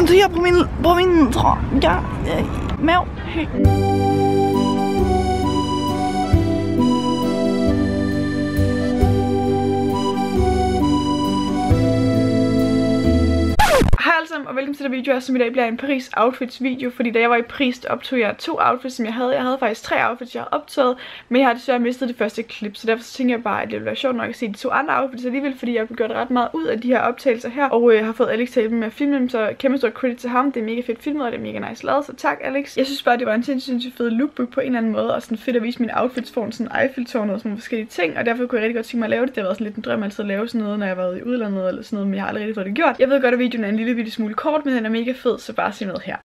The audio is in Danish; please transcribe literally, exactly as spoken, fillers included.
det her på min, på min, ja, mav. Hej alle sammen og velkommen til den video, som i dag bliver en Paris outfits video. Fordi da jeg var i Paris, optog jeg to outfits, som jeg havde. Jeg havde faktisk tre outfits, jeg har optaget, men jeg har desværre mistet det første klip. Så derfor så tænker jeg bare, at det ville være sjovt nok at se de to andre outfits alligevel, fordi jeg har gjort ret meget ud af de her optagelser her. Og jeg øh, har fået Alex til med at filme dem, så kæmpe stor credit til ham. Det er mega fedt filmet, og det er mega nice lavet, så tak Alex. Jeg synes bare, det var en sindssygt fed lookbook på en eller anden måde, og sådan fedt at vise mine outfits foran sådan Eiffeltårnet og sådan nogle forskellige ting. Og derfor kunne jeg rigtig godt tænke mig at lave det. Det har været sådan lidt en drøm altid at lave sådan noget, når jeg har været i udlandet eller sådan noget, men jeg har aldrig rigtig fået det gjort. Jeg ved godt, at videoen er en lille bitte smule kort, men den er mega fed, så bare se med her.